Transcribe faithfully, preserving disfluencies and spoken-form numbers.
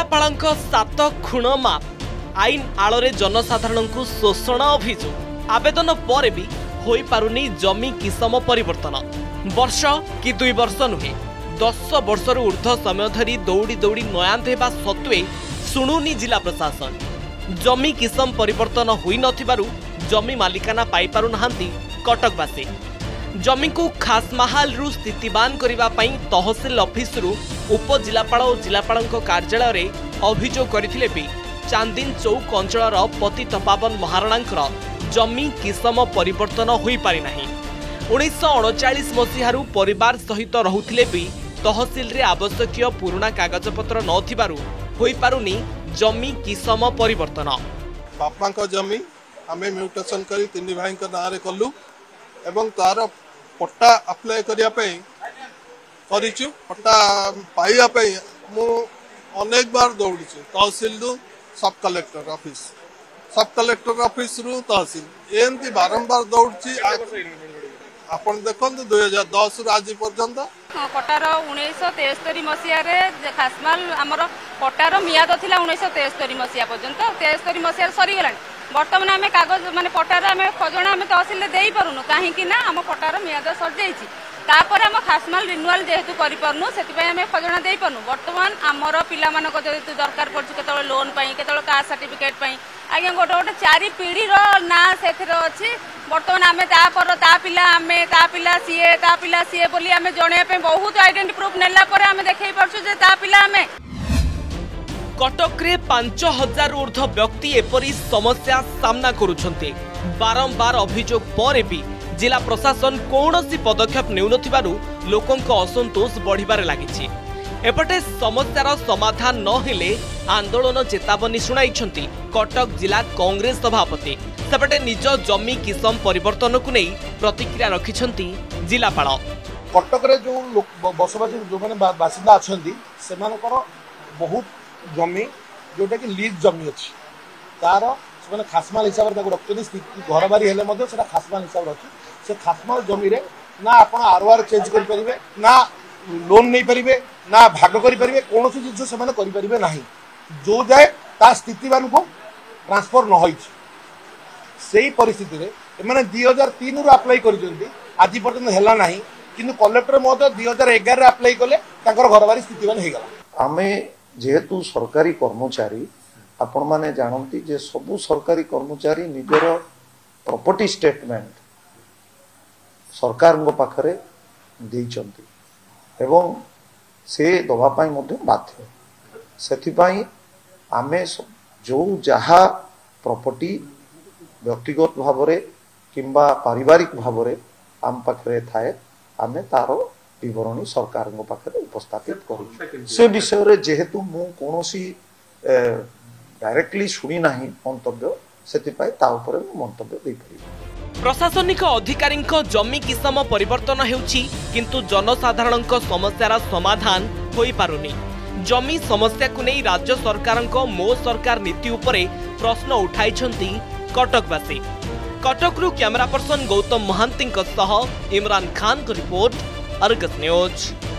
जिलापालଙ୍କ सात खुण माप आईन आଳରେ जनसाधारण को शोषण अभियोग आवेदन पर भी होई पारुनी जमी किसम परिवर्तन वर्ष कि दुई वर्ष नुहे दस वर्ष ऊर्ध समय धरी दौड़ी दौड़ी नयान्त हेबा सत्वे शुणुनी जिला प्रशासन जमी किसम परिवर्तन होई नथिबारु जमी मालिकाना पाई पारु नाहांती कटकवासी जमी को खासमाहाल रु स्थितिवान करिबा पई तहसील ऑफिस रु उपजिलापाल और जिलापाल कार्यालय रे अभियोग करथिले भी चांदिन चौक अंचल पतित पावन महाराणांकर जमी किसम परिवर्तन होई पारि नाही। उन्नीस सौ अड़चाश मसीहारू परिवार सहित रहुथिले भी तहसील रे आवश्यक पुराना कागजपत्र नथिबारु होई पारुनी जमी किसम परिवर्तन। बापा का जमी आमे म्यूटेशन करी तीन भाई ना रे कलु एवं तार पट्टा अप्लाई करिया पे करिछु पट्टा पाइया पे मु अनेक बार दौड़ी तहसील रु sub collector office sub collector office रु तहसील एमती बारंबार दौड़ी आपण देखो दुई हजार दस रु आज पर्यंत पट्टार उन्नीस तेस्तरी मसीह खासमाल आमर पट्टार मियाद थिला उन्नीस तेस्तरी मसीहा पर्यंत तेस्तरी मसीह सरीगला बर्तमान आम कागज माने पट्टार आम खजना आम तहसील दे पारुनु कहीं आम पट्टार मियाद सर जाइए तापर आम खासमाल रिन्युआल जेहेतु करूँ से आम खजना दे पारुनु बर्तमान आमर पिला जेहेतु दरकार पड़े के लोन के कास्ट सर्टिफिकेट आज्ञा गोटे गोटे चारि पीढ़ी ना से अच्छी बर्तमान आम तापर ता पिला आम ता पिला सीए ता पिला सीए बोली आम जन बहुत आइडेंटिटी प्रूफ नेला पर आम देखई पारछु जे ता पिला आम कटक रे पांच हजार ऊर्ध व्यक्ति एपरी समस्या सामना करुछन्ते बारंबार अभियोग पर भी जिला प्रशासन कौनसी पदक्षेप नेउनथिबारु लोकंक असंतोष बढ़िबारे लागिछि। एपटे समस्यार समाधान न हेले आंदोलन चेतावनी शुणाइछन्ति कटक जिला कांग्रेस सभापति सेपटे निज जमी किसम परिवर्तन को नहीं प्रतिक्रिया रखिछन्ति जिलापाल। कटक रे जो बसवासी जो माने बासिंदा अछन्ति सेमानकर बहुत जमी जोटा कि लीज जमी अच्छी तार से खासमाल हिसाब से रखते घर बारी हेले मध्य से खासमाल हिसाब अच्छी से खासमाल जमी रे ना आप आरओआर चेंज करें ना लोन नहीं पारे ना भाग करें कौन सी जिन से करें ना जो जाए ता स्थितिवान को ट्रांसफर न से परिस्थिति में दुई हजार तीन रु आप्लाई कर आज पर्यटन है ना कि कलेक्टर महोदय दुई हजार एगार आप्लाई कले घर बारी स्थितिवान हो गला। आमे जेहेतु सरकारी कर्मचारी आपण माने जानती जे सबु सरकारी कर्मचारी निजर प्रॉपर्टी स्टेटमेंट सरकार पाखरे देइचंती एवं से दवा पाई मध्य बाध्य सेथिपाई आमे जो जहा प्रॉपर्टी व्यक्तिगत भावरे किंबा पारिवारिक भावरे आम पाखरे थाए आमे तारो विवरणी सरकार पाखे उपस्थापित करूँ से विषय रे जेहेतु मु कोनोसी डायरेक्टली शुणी नाही मंतव्य सेतिपाई ता ऊपर मंतव्य दे परिबे। प्रशासनिक अधिकारी जमी किसम परिवर्तन हेउछि किंतु जनसाधारणक समस्यार समाधान होई पारुनी। जमी समस्या को नहीं राज्य सरकारक मो सरकार नीति उपरे प्रश्न उठाइछन्ति कटकवासी। कटकरू कैमरा पर्सन गौतम महांती सह इमरान खान को रिपोर्ट अर्गस न्यूज।